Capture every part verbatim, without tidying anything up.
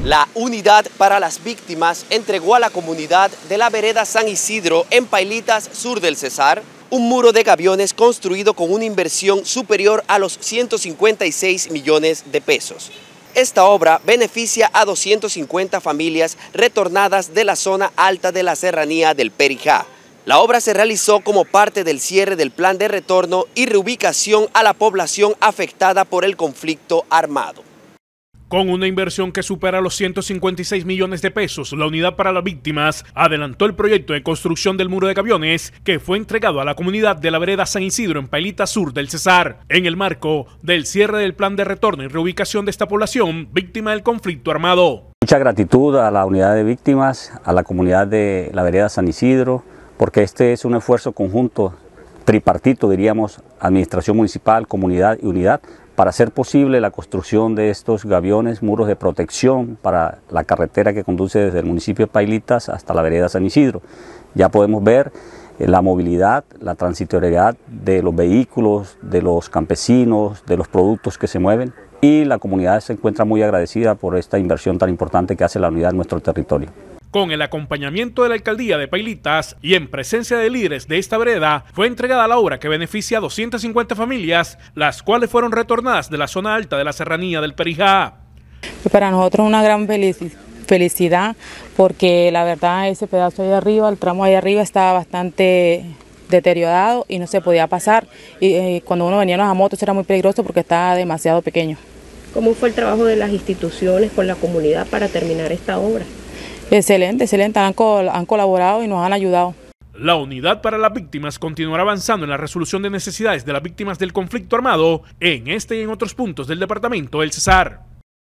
La Unidad para las Víctimas entregó a la comunidad de la vereda San Isidro en Pailitas, sur del Cesar, un muro de gaviones construido con una inversión superior a los ciento cincuenta y seis millones de pesos. Esta obra beneficia a doscientas cincuenta familias retornadas de la zona alta de la serranía del Perijá. La obra se realizó como parte del cierre del plan de retorno y reubicación a la población afectada por el conflicto armado. Con una inversión que supera los ciento cincuenta y seis millones de pesos, la Unidad para las Víctimas adelantó el proyecto de construcción del muro de gaviones que fue entregado a la comunidad de la vereda San Isidro en Pailitas Sur del Cesar, en el marco del cierre del plan de retorno y reubicación de esta población víctima del conflicto armado. Mucha gratitud a la Unidad de Víctimas, a la comunidad de la vereda San Isidro, porque este es un esfuerzo conjunto, tripartito diríamos, administración municipal, comunidad y unidad, para hacer posible la construcción de estos gaviones, muros de protección para la carretera que conduce desde el municipio de Pailitas hasta la vereda San Isidro. Ya podemos ver la movilidad, la transitoriedad de los vehículos, de los campesinos, de los productos que se mueven, y la comunidad se encuentra muy agradecida por esta inversión tan importante que hace la unidad en nuestro territorio. Con el acompañamiento de la alcaldía de Pailitas y en presencia de líderes de esta vereda, fue entregada la obra que beneficia a doscientas cincuenta familias, las cuales fueron retornadas de la zona alta de la serranía del Perijá. Para nosotros una gran felicidad, porque la verdad ese pedazo ahí arriba, el tramo ahí arriba estaba bastante deteriorado y no se podía pasar. Y eh, cuando uno venía en las motos era muy peligroso porque estaba demasiado pequeño. ¿Cómo fue el trabajo de las instituciones con la comunidad para terminar esta obra? Excelente, excelente, han, col han colaborado y nos han ayudado. La Unidad para las Víctimas continuará avanzando en la resolución de necesidades de las víctimas del conflicto armado en este y en otros puntos del departamento del Cesar.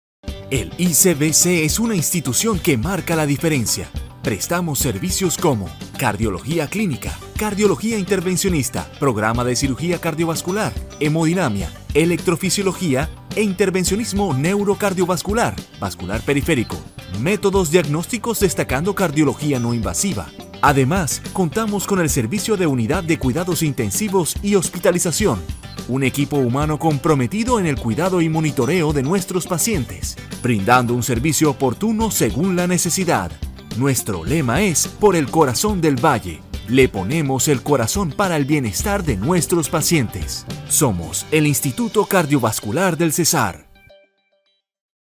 El I C B C es una institución que marca la diferencia. Prestamos servicios como cardiología clínica, cardiología intervencionista, programa de cirugía cardiovascular, hemodinamia, electrofisiología e intervencionismo neurocardiovascular, vascular periférico, métodos diagnósticos destacando cardiología no invasiva. Además, contamos con el servicio de unidad de cuidados intensivos y hospitalización, un equipo humano comprometido en el cuidado y monitoreo de nuestros pacientes, brindando un servicio oportuno según la necesidad. Nuestro lema es por el corazón del valle. Le ponemos el corazón para el bienestar de nuestros pacientes. Somos el Instituto Cardiovascular del Cesar.